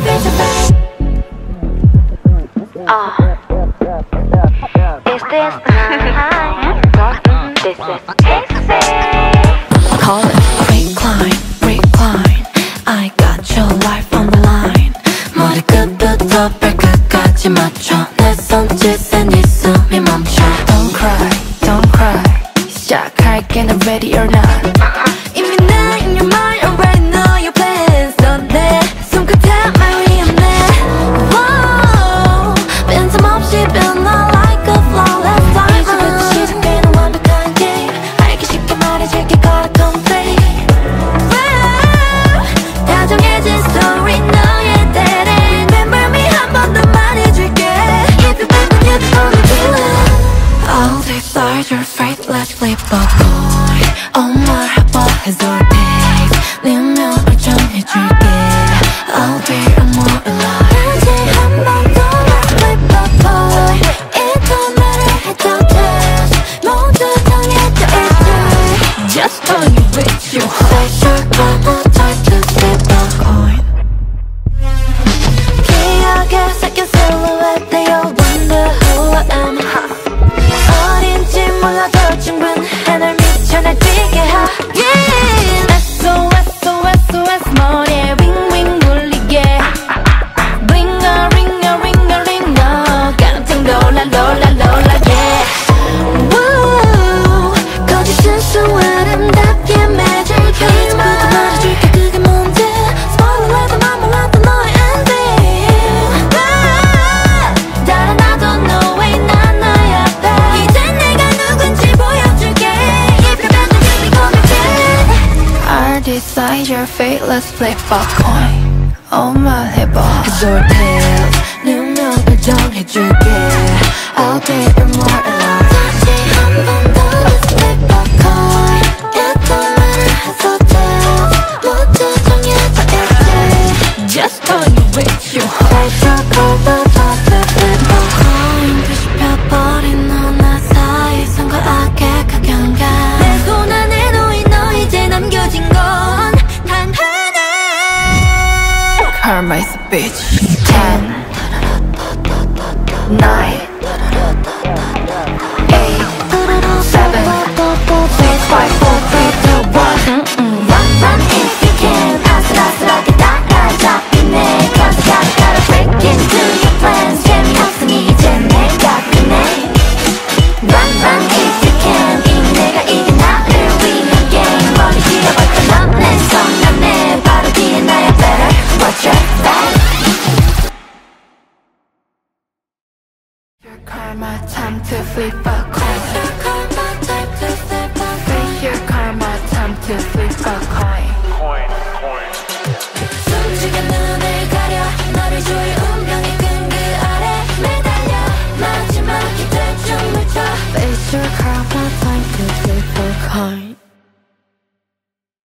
Is this mine? This is PIXY. Call it recline, recline. I got your life on the line. 머리끝부터 발끝까지 맞춰 내 손짓에 네 숨이 멈춰. Don't cry, don't cry. 시작할게 난 ready or not. 이미 나 in your mind already know your plans. 넌 내 손끝에 말 위험해. Whoa, 빈틈없이 변화 like a flawless diamond. 이제부터 시작되는 완벽한 game. 알기 쉽게 말해줄게 gotta complete. 다 정해진 story 너의 때를 Remember me 한 번 더 말해줄게. If you back then you'd only feel it. I'll decide your fate, let's flip a coin. 말해봐 해줄 days 네 운명을 정해줄게. I'll be immortalized. 이제 한 번 더 let's flip a coin. It don't matter 해도 test 모두 정해져 있어. Just tell you with you Say your final time to flip a coin. 기억에 새긴 silhouette They all wonder who I am. 어딘지 몰라도 충분해 널 미쳐 날뛰게 하게. SOS SOS 머리에 윙윙 울리게. Bling a ring a ring a ring a 깜짝 놀라 놀라 놀라 yeah. Woo 거짓은 수 아름답게 맺을게. 이제부터 말해줄게 그게 뭔지. Spoiler라도 난 몰랐던 너의 ending. 다른 나도 no way 난 너의 앞에. 이젠 내가 누군지 보여줄게. If you're bad then you become a kid. I'll decide your fate, let's flip a coin. 말해봐 해줄 tales 네 운명을 정해줄게. I'll be immortalized. 다시 한 번 더 let's flip a coin. It don't matter 해도 tales 모두 정해져 있지. Just tell you with you 해줄 것도 flip a coin. 뒤집혀버린 너나 사이선과 악의 극연감. 내 손 안에 놓인 너 이제 남겨진 건 단 하나. Karma is a bitch. 10 9 8 7 6 5 4 3 2 1 Run if you can. 아슬아슬하게 따라잡히네. Cause I gotta break into your plans. 재미없으니 이제 내가 끝내. Run if you can. 이미 내가 이긴 나를 위한 game. 머리 길어봤자 넌 내 손 안에 바로 뒤에 나야 better watch your back. Your karma time to flip a coin. Your karma time to flip a coin. Face your karma time to flip a coin.